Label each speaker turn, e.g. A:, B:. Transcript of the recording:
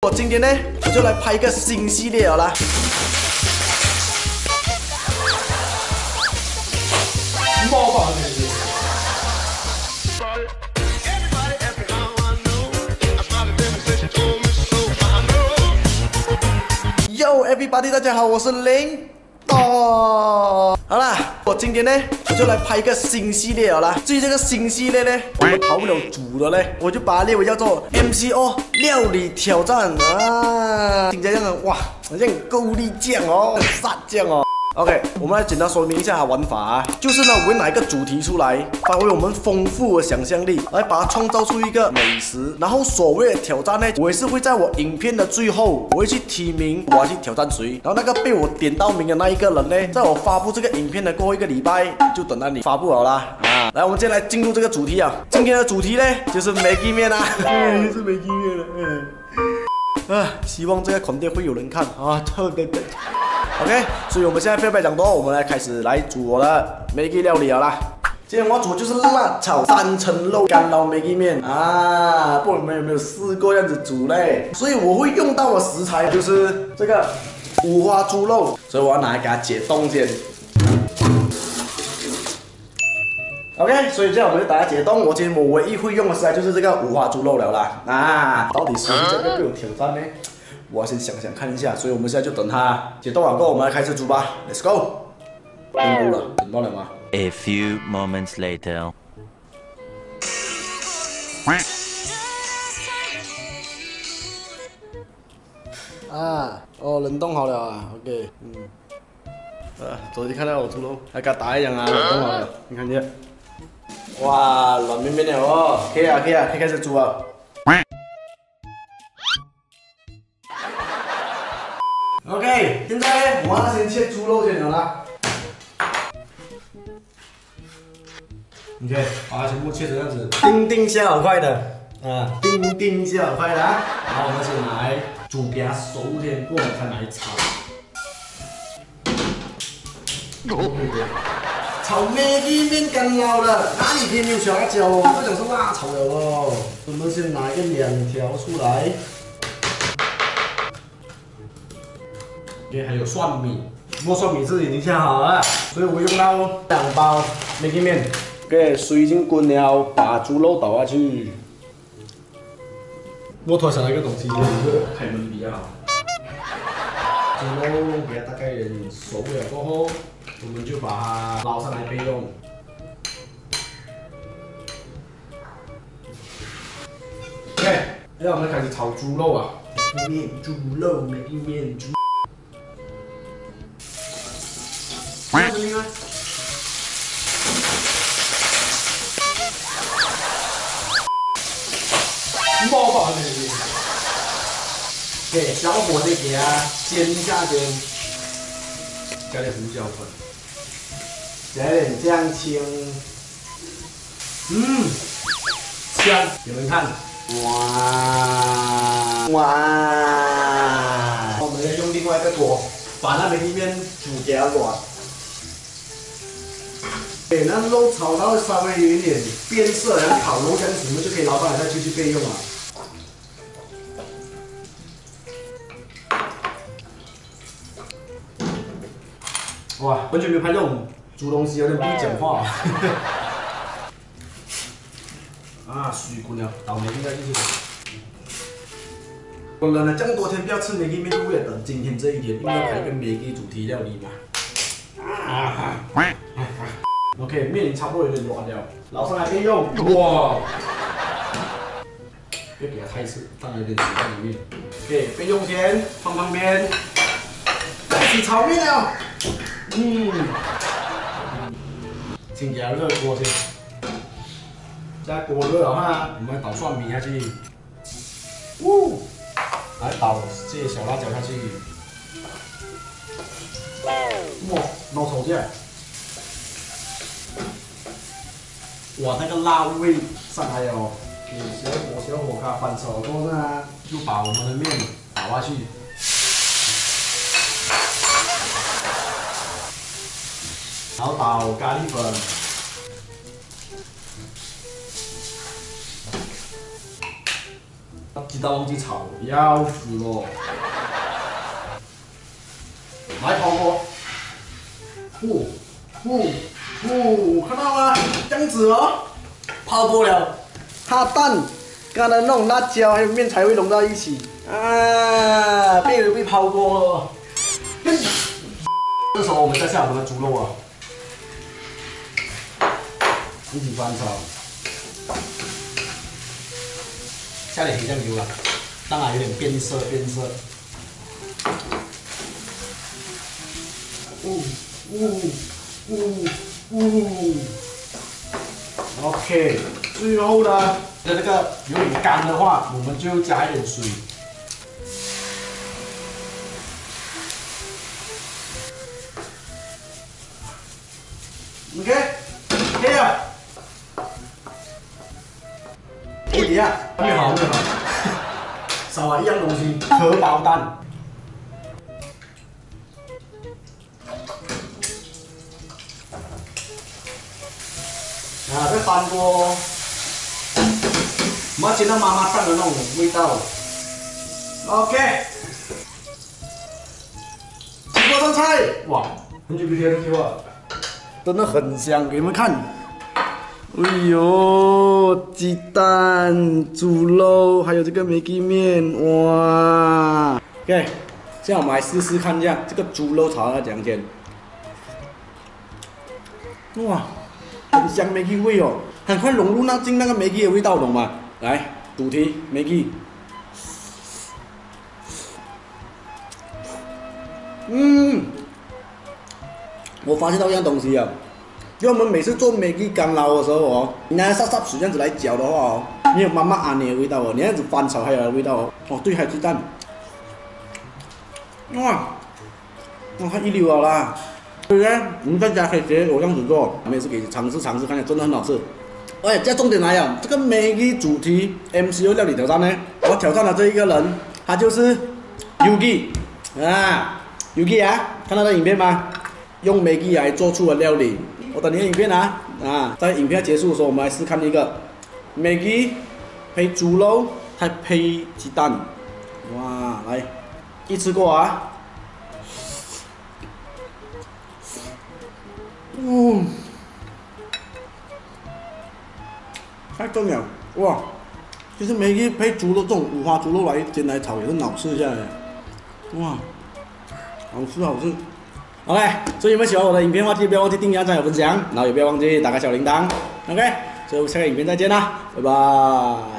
A: 我今天呢，我就来拍一个新系列了啦。冒法Yo everybody， 大家好，我是林哦。好啦，我今天呢，我就来拍一个新系列了啦。至于这个新系列呢，我们跑不了煮的嘞，我就把它列为叫做 MCO 料理挑战啊。听起来这样哇，好像高丽酱哦，沙酱哦。OK， 我们来简单说明一下玩法啊，就是呢，我会拿一个主题出来，发挥我们丰富的想象力，来把它创造出一个美食。然后所谓的挑战呢，我也是会在我影片的最后，我会去提名我要去挑战谁，然后那个被我点到名的那一个人呢，在我发布这个影片的过后1个礼拜，就等到你发布了啦啊！来，我们接下来进入这个主题啊，今天的主题呢就是 Maggi 面啊，是 Maggi 面了，希望这个content会有人看啊，特别的。OK， 所以我们现在废话讲多，我们来开始来煮我的 Maggi 料理了啦。今天我要煮的就是辣炒3层肉干捞 Maggi 面啊，不知道你们有没有试过这样子煮嘞？所以我会用到的食材就是这个五花猪肉，所以我要拿来给它解冻先。OK， 所以这样我们就把它解冻。今天我唯一会用的食材就是这个五花猪肉了啦。啊，到底谁这个更有挑战呢？我要先想想看一下，所以我们现在就等它解冻完过后，我们来开始煮吧。Let's go！ 登录了，等到了吗
B: ？A few moments later。
A: 冷冻好了啊 ，OK， 昨天看到我猪肉，还跟打一样啊，冷冻好了，你看见？哇，软绵绵的哦，可以啊，可以开始煮啊。OK， 现在我要先切猪肉先了啦。你看，把它全部切成这样子，丁下好块的啊，丁下好块的啊。然后我们先拿来煮给它熟先，过后才拿来炒。炒Maggi面干捞了，哪里可以没有小辣椒哦？这种是辣炒的哦。我们先拿一个2条出来。OK， 还有蒜米，不过蒜米是已经下好了，所以我用到2包 Maggi 面。OK， 水已经滚了，把猪肉倒下去。我突然想到一个东西，就是开门比较好。猪肉给它大概熟了过后，我们就把它捞上来备用。OK， 那我们开始炒猪肉啊。面猪肉Maggi 面猪。什么声音啊？冒法的。给小火再给它煎一下先，加点胡椒粉，加点酱青，香，有没有看？哇！我们要用另外一个锅，把那Maggi面煮给它软。给那肉炒到稍微有一点变色，然后烤肉这样子，我们就可以捞上来再继续备用了。哇，完全没有拍这种煮东西，有点不会讲话。水滚了，倒Maggi面进去。我忍了这么多天不要吃Maggi面，就为了等今天这一天，因为要拍一个Maggi主题料理嘛。OK， 面已经差不多有点软了，捞上来备用。哇！别给它太湿，放了一点水在里面。OK， 备用先放旁边。开始炒面了。先给它热锅先。在锅热了哈，我们倒蒜米下去。来倒这些小辣椒下去。哇，捞炒起来。哇，那个辣味上来哦！小火给它翻炒过后呢，就把我们的面倒下去。然后倒咖喱粉， 鸡蛋忘记炒，要死了！来泡锅，看到吗？这样子哦，泡过了，它蛋、刚才那种辣椒还有面才会融到一起啊，被泡过了。这时候我们再下我们的猪肉啊，一起翻炒，下点黑酱油啊，让它有点变色。OK， 最后呢，这个有点干的话，我们就加一点水。OK， 可以了。哎呀，越好，少了一样东西，荷包蛋。再翻锅，我们要煎到妈妈档的那种味道。OK， 起锅上菜，哇，很久没见这句话，真的很香，给你们看。哎呦，鸡蛋、猪肉，还有这个梅记面，哇 ！OK， 现在我们来试试看一下这个猪肉炒要怎样煎。哇！很香梅记味哦，很快融入进那个梅记的味道，懂吗？来，主题梅记，我发现到一样东西啊，就我们每次做梅记干捞的时候哦，你拿沙水这样子来搅的话哦，没有妈妈阿奶的味道哦，你这样子翻炒还有味道哦。哦，对，还有鸡蛋，哇，太一流了啦！对不对？我们在家可以学我这样子做，我们也是可以尝试，看起来真的很好吃。哎，这重点来了，这个梅记主题 MCO 料理挑战呢，我挑战的这一个人，他就是 Yugi 啊 ，Yugi 啊，看到那影片吗？用梅记来做出的料理。我等你的影片啊，在影片结束的时候，我们来试看一个梅记配猪肉，还配鸡蛋，哇，来一次过啊！太正了，哇！其实梅记配猪肉这种五花猪肉来煎来炒也是好吃一下的，哇，好吃。OK， 所以你们喜欢我的影片的话，记得不要忘记订阅、赞、分享，然后也不要忘记打开小铃铛。OK， 所以我们下个影片再见啦，拜拜。